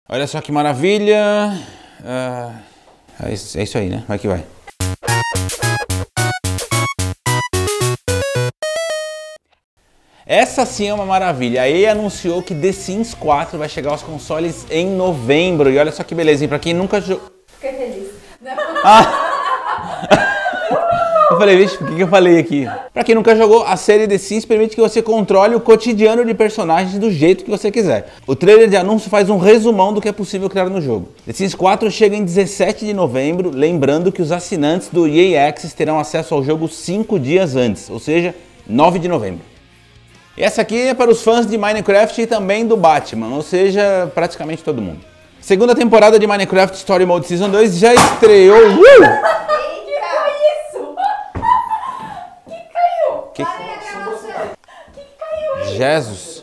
Olha só que maravilha. É isso aí, né? Vai que vai. Essa sim é uma maravilha. A EA anunciou que The Sims 4 vai chegar aos consoles em novembro. E olha só que beleza, hein? Pra quem nunca jogou... Fiquei feliz. Eu falei, vixe, o que eu falei aqui? Pra quem nunca jogou, a série The Sims permite que você controle o cotidiano de personagens do jeito que você quiser. O trailer de anúncio faz um resumão do que é possível criar no jogo. The Sims 4 chega em 17 de novembro, lembrando que os assinantes do EA Access terão acesso ao jogo 5 dias antes, ou seja, 9 de novembro. E essa aqui é para os fãs de Minecraft e também do Batman, ou seja, praticamente todo mundo. Segunda temporada de Minecraft Story Mode Season 2 já estreou... Jesus.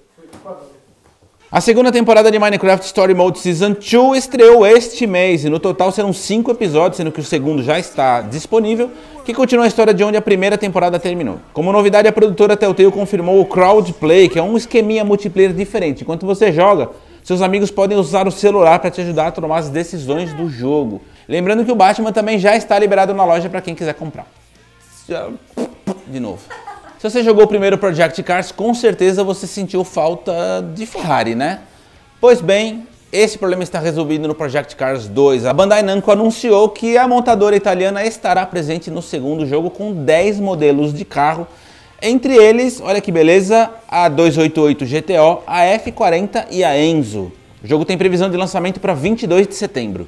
A segunda temporada de Minecraft Story Mode Season 2 estreou este mês e no total serão 5 episódios, sendo que o segundo já está disponível, que continua a história de onde a primeira temporada terminou. Como novidade, a produtora Telltale confirmou o Crowd Play, que é um esqueminha multiplayer diferente. Enquanto você joga, seus amigos podem usar o celular para te ajudar a tomar as decisões do jogo. Lembrando que o Batman também já está liberado na loja para quem quiser comprar. De novo. Se você jogou o primeiro Project Cars, com certeza você sentiu falta de Ferrari, né? Pois bem, esse problema está resolvido no Project Cars 2. A Bandai Namco anunciou que a montadora italiana estará presente no segundo jogo com 10 modelos de carro. Entre eles, olha que beleza, a 288 GTO, a F40 e a Enzo. O jogo tem previsão de lançamento para 22 de setembro.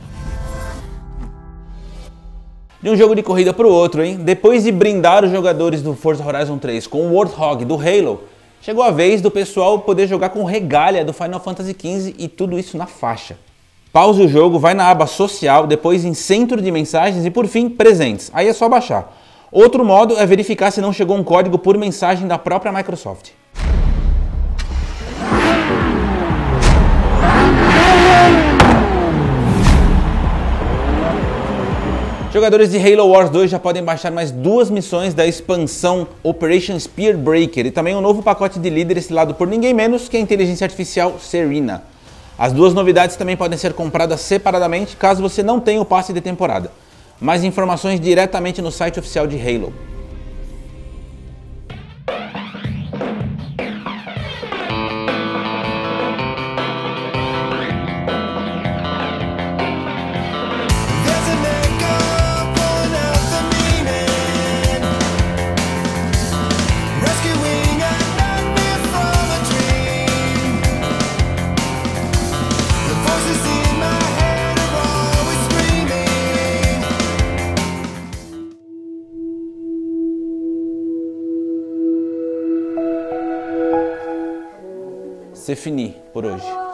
De um jogo de corrida para o outro, hein? Depois de brindar os jogadores do Forza Horizon 3 com o Warthog do Halo, chegou a vez do pessoal poder jogar com regalia do Final Fantasy XV e tudo isso na faixa. Pause o jogo, vai na aba social, depois em centro de mensagens e por fim presentes. Aí é só baixar. Outro modo é verificar se não chegou um código por mensagem da própria Microsoft. Jogadores de Halo Wars 2 já podem baixar mais 2 missões da expansão Operation Spearbreaker e também um novo pacote de líder estrelado por ninguém menos que a inteligência artificial Serena. As duas novidades também podem ser compradas separadamente caso você não tenha o passe de temporada. Mais informações diretamente no site oficial de Halo. C'est fini por hoje.